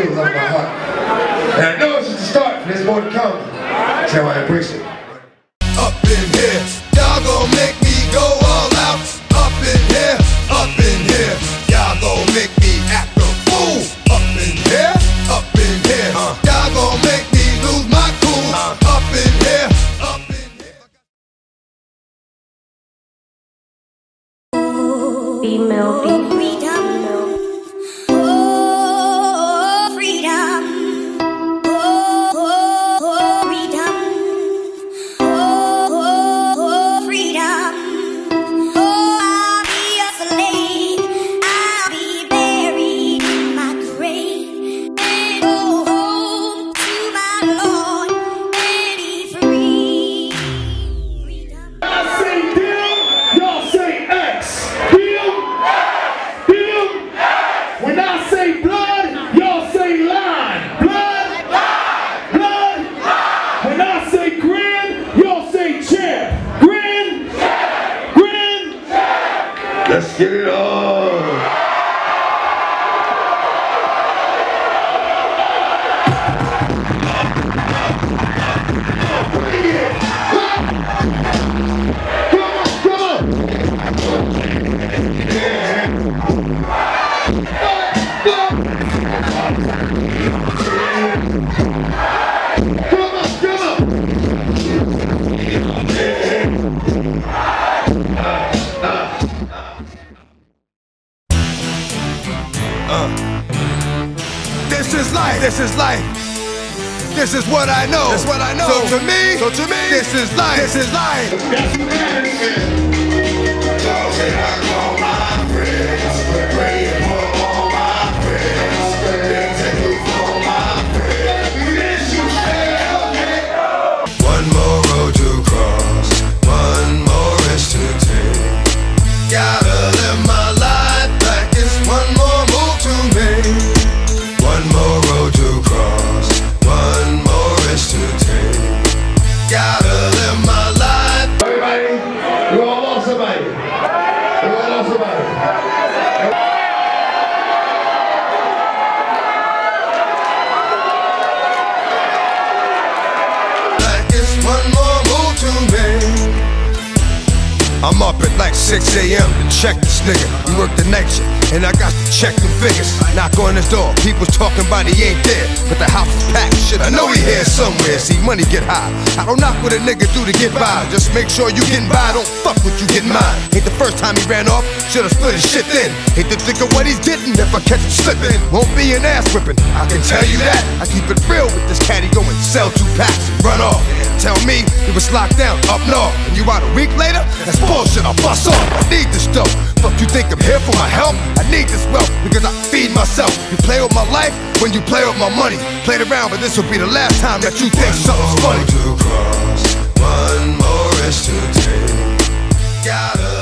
feels on my heart. And I know it's just a start, but there's more to come. That's how I embrace it. Up in here, y'all gon' make me go all out. Up in here, y'all gon' make me act a fool. Up in here, y'all gon' make me lose my cool. Up in here, Female beat. Let's get it on. This is life. This is what I know. This is what I know. So to me, this is life. This is life. That's what it is. Talking, I call my friends, praying for all my friends, taking for my friends. This you shall get. One more road to cross, one more risk to take. Gotta live my life like it's one more move to make. One more road to cross, one more risk to take. Gotta live my life. Everybody, we all lost somebody. We all lost somebody. Like it's one more move to make. I'm up at like 6 a.m. to check this nigga. We work the night shift, and I got to check the figures. Knock on his door, people's talking about he ain't there, but the house is packed. Shit, I know he here somewhere. See, money get high. I don't knock what a nigga do to get by. Just make sure you getting by, don't fuck with you getting mine. Ain't the first time he ran off, should've split his shit then. Hate to think of what he's getting if I catch him slipping. Won't be an ass whipping, I can tell you that. I keep it real with this cat, he go and sell 2 packs and run off. Tell me he was locked down up north, and you out a week later? That's bullshit, I'll bust off. I need this dough. Fuck you think I'm here for my help? I need this wealth because I feed myself. You play with my life when you play with my money. Played around, but this will be the last time that you think something's funny. One more road to cross, one more risk to take. Gotta